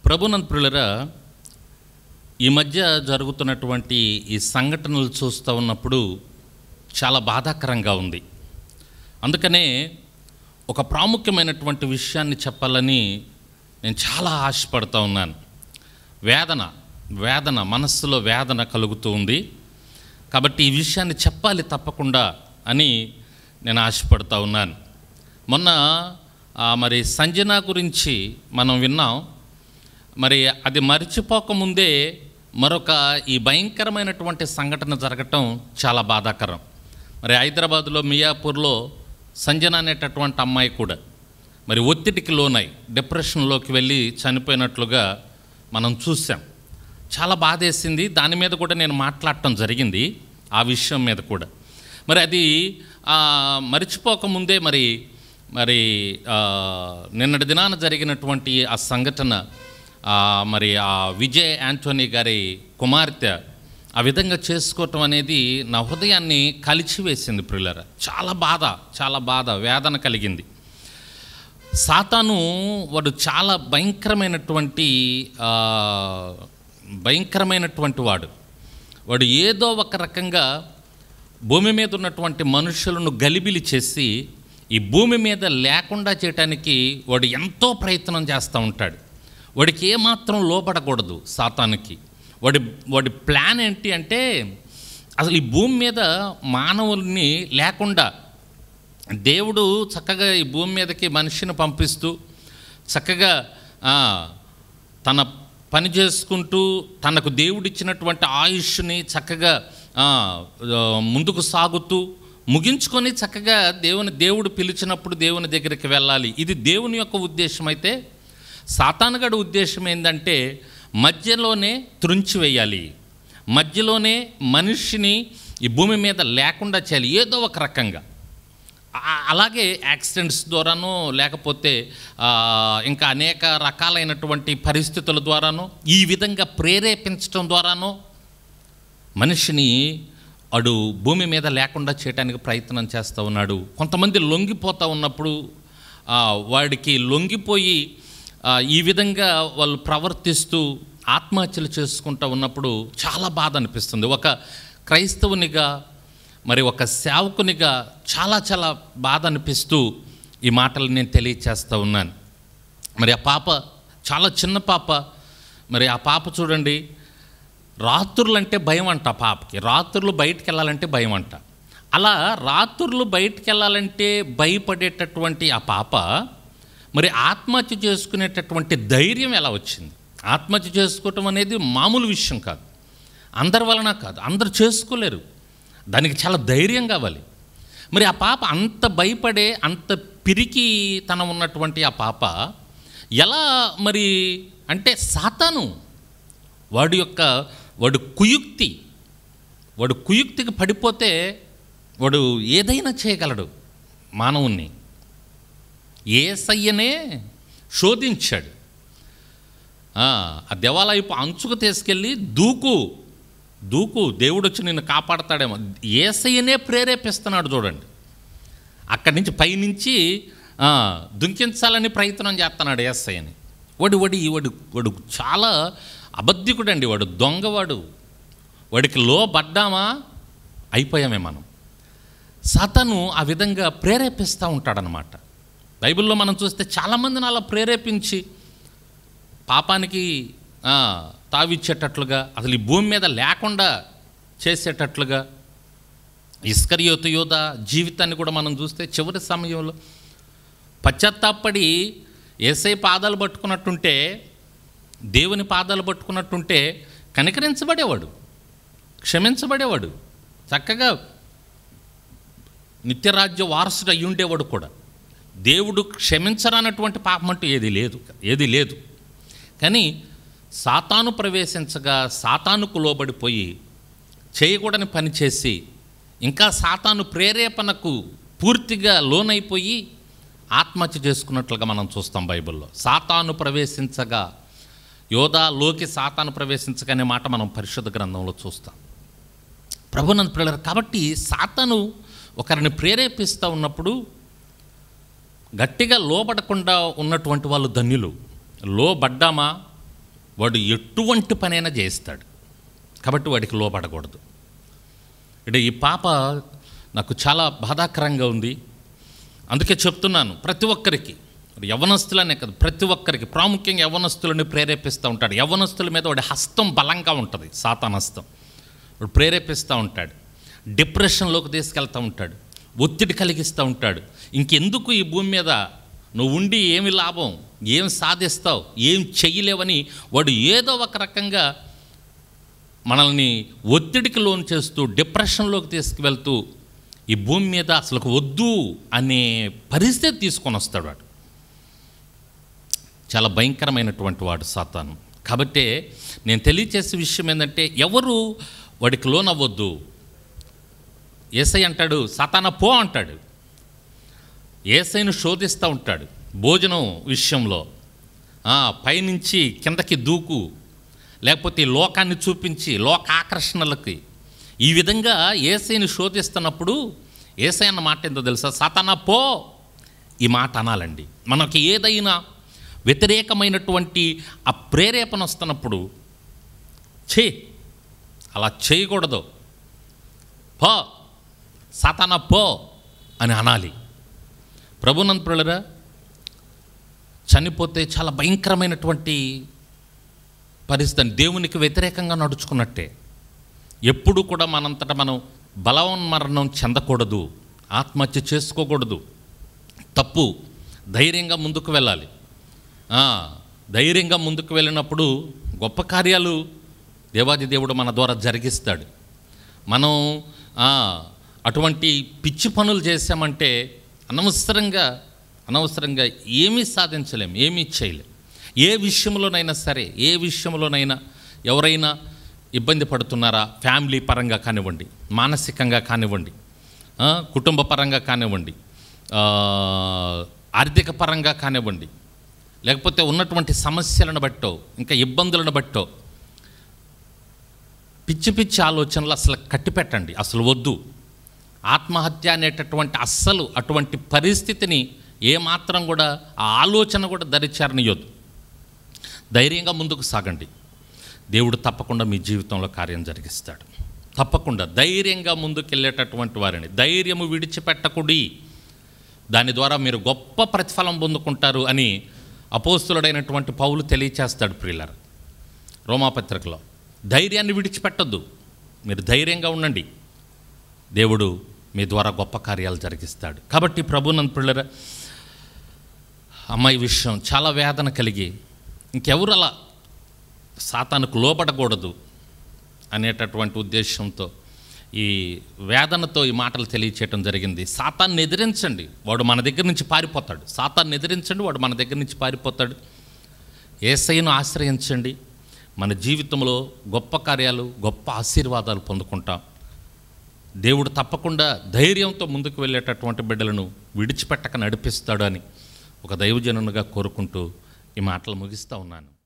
ప్రభునందు ప్రియులారా, ఈ మధ్య జరుగుతున్నటువంటి ఈ సంఘటనలు చూస్తూ ఉన్నప్పుడు చాలా బాధాకరంగా ఉంది. అందుకనే ఒక ప్రాముఖ్యమైనటువంటి విషయాన్ని చెప్పాలని నేను చాలా ఆశపడుతూ ఉన్నాను. వేదన మనస్సులో వేదన కలుగుతూ ఉంది. కాబట్టి ఈ విషయాన్ని చెప్పాలి తప్పకుండా అని నేను ఆశపడుతూ ఉన్నాను. మొన్న మరి సంజన గురించి మనం విన్నాం. మరి అది మరిచిపోకముందే మరొక ఈ భయంకరమైనటువంటి సంఘటన జరగటం చాలా బాధాకరం. మరి హైదరాబాదులో మియాపూర్లో సంజన అనేటటువంటి అమ్మాయి కూడా మరి ఒత్తిడికి లోనై డిప్రెషన్లోకి వెళ్ళి చనిపోయినట్లుగా మనం చూసాం. చాలా బాధేసింది. దాని మీద కూడా నేను మాట్లాడటం జరిగింది, ఆ విషయం మీద కూడా. మరి అది మరిచిపోకముందే మరి నిన్నటి దినాన జరిగినటువంటి ఆ సంఘటన, మరి ఆ విజయ్ యాంటోనీ గారి కుమార్తె ఆ విధంగా చేసుకోవటం అనేది నా హృదయాన్ని కలిచివేసింది ప్రియులారా. చాలా బాధ వేదన కలిగింది. సాతాను వాడు చాలా భయంకరమైనటువంటి వాడు ఏదో ఒక రకంగా భూమి మీద ఉన్నటువంటి మనుషులను గలిబిలి చేసి ఈ భూమి మీద లేకుండా చేయటానికి వాడు ఎంతో ప్రయత్నం చేస్తూ ఉంటాడు. వాడికి ఏమాత్రం లోపడకూడదు సాతానుకి. వాడి ప్లాన్ ఏంటి అంటే, అసలు ఈ భూమి మీద మానవుల్ని లేకుండా దేవుడు చక్కగా ఈ భూమి మీదకి మనిషిని పంపిస్తూ చక్కగా తన పని చేసుకుంటూ తనకు దేవుడిచ్చినటువంటి ఆయుష్ని చక్కగా ముందుకు సాగుతూ ముగించుకొని చక్కగా దేవుడు పిలిచినప్పుడు దేవుని దగ్గరికి వెళ్ళాలి. ఇది దేవుని యొక్క ఉద్దేశం. అయితే సాతానుగాడి ఉద్దేశం ఏంటంటే మధ్యలోనే త్రుంచివేయాలి, మధ్యలోనే మనిషిని ఈ భూమి మీద లేకుండా చేయాలి ఏదో ఒక రకంగా. అలాగే యాక్సిడెంట్స్ ద్వారానో లేకపోతే ఇంకా అనేక రకాలైనటువంటి పరిస్థితుల ద్వారానో ఈ విధంగా ప్రేరేపించడం ద్వారానో మనిషిని వాడు భూమి మీద లేకుండా చేయడానికి ప్రయత్నం చేస్తూ ఉన్నాడు. కొంతమంది లొంగిపోతూ ఉన్నప్పుడు వాడికి లొంగిపోయి ఈ విధంగా వాళ్ళు ప్రవర్తిస్తూ ఆత్మహత్యలు చేసుకుంటూ ఉన్నప్పుడు చాలా బాధ అనిపిస్తుంది. ఒక క్రైస్తవునిగా మరి ఒక సేవకునిగా చాలా బాధ అనిపిస్తూ ఈ మాటలు నేను తెలియచేస్తూ ఉన్నాను. మరి ఆ పాప చాలా చిన్న పాప. మరి ఆ పాప చూడండి, రాత్రులంటే భయం అంట. ఆ పాపకి రాత్రులు బయటికి వెళ్ళాలంటే భయం అంట. అలా రాత్రులు బయటికి వెళ్ళాలంటే భయపడేటటువంటి ఆ పాప మరి ఆత్మహత్య చేసుకునేటటువంటి ధైర్యం ఎలా వచ్చింది? ఆత్మహత్య చేసుకోవటం అనేది మామూలు విషయం కాదు, అందరి వలన కాదు, అందరు చేసుకోలేరు. దానికి చాలా ధైర్యం కావాలి. మరి ఆ పాప అంత భయపడే అంత పిరికితనం ఉన్నటువంటి ఆ పాప ఎలా మరి అంటే సాతాను వాడు కుయుక్తికి పడిపోతే వాడు ఏదైనా చేయగలడు మానవుణ్ణి. యేసయ్యనే శోధించాడు. ఆ దేవాలయపు అంచుకు తీసుకెళ్ళి దూకు దేవుడు వచ్చి నిన్ను కాపాడతాడేమో. యేసయ్యనే ప్రేరేపిస్తున్నాడు చూడండి. అక్కడి నుంచి పైనుంచి దుంకించాలని ప్రయత్నం చేస్తున్నాడు యేసయ్యని. వాడు చాలా అబద్ధికుడు అండి. వాడు దొంగవాడు. వాడికి లోబడ్డామా అయిపోయామే మనం. సాతాను ఆ విధంగా ప్రేరేపిస్తూ ఉంటాడనమాట. బైబిల్లో మనం చూస్తే చాలామందిని అలా ప్రేరేపించి పాపానికి తావిచ్చేటట్లుగా, అసలు ఈ భూమి మీద లేకుండా చేసేటట్లుగా ఇస్కరియోతు యోధ జీవితాన్ని కూడా మనం చూస్తే చివరి సమయంలో పశ్చాత్తాపడి యేసయ్య పాదాలు పట్టుకున్నట్టుంటే, దేవుని పాదాలు పట్టుకున్నట్టుంటే కనికరించబడేవాడు, క్షమించబడేవాడు, చక్కగా నిత్యరాజ్య వారసుడు అయి ఉండేవాడు కూడా. దేవుడు క్షమించరానటువంటి పాపం అంటూ ఏది లేదు. కానీ సాతాను ప్రవేశించగా సాతానుకు లోబడిపోయి చేయకూడని పని చేసి ఇంకా సాతాను ప్రేరేపణకు పూర్తిగా లోనైపోయి ఆత్మహత్య చేసుకున్నట్లుగా మనం చూస్తాం బైబిల్లో. సాతాను ప్రవేశించగా, యోధాలోకి సాతాను ప్రవేశించగా అనే మాట మనం పరిశుద్ధ గ్రంథంలో చూస్తాం. ప్రభునందు ప్రియులారా, కాబట్టి సాతాను ఒకరిని ప్రేరేపిస్తూ ఉన్నప్పుడు గట్టిగా లోబడకుండా ఉన్నటువంటి వాళ్ళు ధన్యులు. లోబడ్డామా వాడు ఎటువంటి పనైనా చేయిస్తాడు. కాబట్టి వాడికి లోపడకూడదు. అంటే ఈ పాప నాకు చాలా బాధాకరంగా ఉంది. అందుకే చెప్తున్నాను, ప్రతి ఒక్కరికి, యవ్వనస్తులనే కదా, ప్రతి ఒక్కరికి, ప్రాముఖ్యంగా యవ్వనస్తులని ప్రేరేపిస్తూ ఉంటాడు. యవ్వనస్తుల మీద వాడి హస్తం బలంగా ఉంటుంది, సాతాను హస్తం. వాడు ప్రేరేపిస్తూ ఉంటాడు, డిప్రెషన్లోకి తీసుకెళ్తూ ఉంటాడు, ఒత్తిడి కలిగిస్తూ ఉంటాడు. ఇంకెందుకు ఈ భూమి మీద నువ్వు ఉండి ఏమి లాభం, ఏం సాధిస్తావు, ఏం చెయ్యలేవని వాడు ఏదో ఒక రకంగా మనల్ని ఒత్తిడికి లోన్ చేస్తూ, డిప్రెషన్లోకి తీసుకువెళ్తూ, ఈ భూమి మీద అసలు వద్దు అనే పరిస్థితి తీసుకొని వస్తాడు వాడు. చాలా భయంకరమైనటువంటి వాడు సాతాను. కాబట్టి నేను తెలియచేసే విషయం ఏంటంటే, ఎవరు వాడికి లోన్ అవ్వద్దు. యేసయ్య అంటాడు, సాతానా పో అంటాడు. యేసయ్యను శోధిస్తూ ఉంటాడు భోజనం విషయంలో. పైనుంచి కిందకి దూకు, లేకపోతే ఈ లోకాన్ని చూపించి లోక ఆకర్షణలకి, ఈ విధంగా యేసయ్యను శోధిస్తున్నప్పుడు యేసయ్య అన్న మాట ఏంటో తెలుసా? సాతానా పో. ఈ మాట అనాలండి. మనకి ఏదైనా వ్యతిరేకమైనటువంటి ఆ ప్రేరేపణ వస్తున్నప్పుడు అలా చేయకూడదు. పో, సాతానా పో అని అనాలి. ప్రభునంతులరా, చనిపోతే చాలా భయంకరమైనటువంటి పరిస్థితి. దేవునికి వ్యతిరేకంగా నడుచుకున్నట్టే. ఎప్పుడు కూడా మనంతటా మనం బలవన్మరణం చెందకూడదు, ఆత్మహత్య చేసుకోకూడదు. తప్పు. ధైర్యంగా ముందుకు వెళ్ళాలి. ధైర్యంగా ముందుకు వెళ్ళినప్పుడు గొప్ప కార్యాలు దేవాది దేవుడు మన ద్వారా జరిగిస్తాడు. మనం అటువంటి పిచ్చి పనులు చేసామంటే అనవసరంగా ఏమీ సాధించలేం, ఏమీ చేయలేం. ఏ విషయంలోనైనా సరే, ఏ విషయంలోనైనా ఎవరైనా ఇబ్బంది పడుతున్నారా, ఫ్యామిలీ పరంగా కానివ్వండి, మానసికంగా కానివ్వండి, కుటుంబ పరంగా కానివ్వండి, ఆర్థిక పరంగా కానివ్వండి, లేకపోతే ఉన్నటువంటి సమస్యలను బట్టో, ఇంకా ఇబ్బందులను బట్టో పిచ్చి పిచ్చి ఆలోచనలు అసలు కట్టిపెట్టండి. అసలు వద్దు. ఆత్మహత్య అనేటటువంటి అటువంటి పరిస్థితిని ఏమాత్రం కూడా, ఆ ఆలోచన కూడా దరిచేరనియొద్దు. ధైర్యంగా ముందుకు సాగండి. దేవుడు తప్పకుండా మీ జీవితంలో కార్యం జరిగిస్తాడు. తప్పకుండా ధైర్యంగా ముందుకెళ్ళేటటువంటి వారిని ధైర్యము విడిచిపెట్టకుడి, దాని ద్వారా మీరు గొప్ప ప్రతిఫలం పొందుకుంటారు అని అపోస్తులుడైనటువంటి పౌలు తెలియచేస్తాడు. ప్రియులారా, రోమాపత్రికలో ధైర్యాన్ని విడిచిపెట్టద్దు. మీరు ధైర్యంగా ఉండండి. దేవుడు మీ ద్వారా గొప్ప కార్యాలు జరిగిస్తాడు. కాబట్టి ప్రభునందు ప్రియులారా, అమ్మాయి విషయం చాలా వేదన కలిగి, ఇంకెవరు అలా సాతానుకు లోబడకూడదు అనేటటువంటి ఉద్దేశంతో ఈ వేదనతో ఈ మాటలు తెలియచేయటం జరిగింది. సాతాన్ని ఎదిరించండి, వాడు మన దగ్గర నుంచి పారిపోతాడు. సాతాన్ని ఎదిరించండి, వాడు మన దగ్గర నుంచి పారిపోతాడు. యేసయ్యను ఆశ్రయించండి. మన జీవితంలో గొప్ప కార్యాలు, గొప్ప ఆశీర్వాదాలు పొందుకుంటాం. దేవుడు తప్పకుండా ధైర్యంతో ముందుకు వెళ్ళేటటువంటి బిడ్డలను విడిచిపెట్టక నడిపిస్తాడు అని ఒక దైవజనునిగా కోరుకుంటూ ఈ మాటలు ముగిస్తూ ఉన్నాను.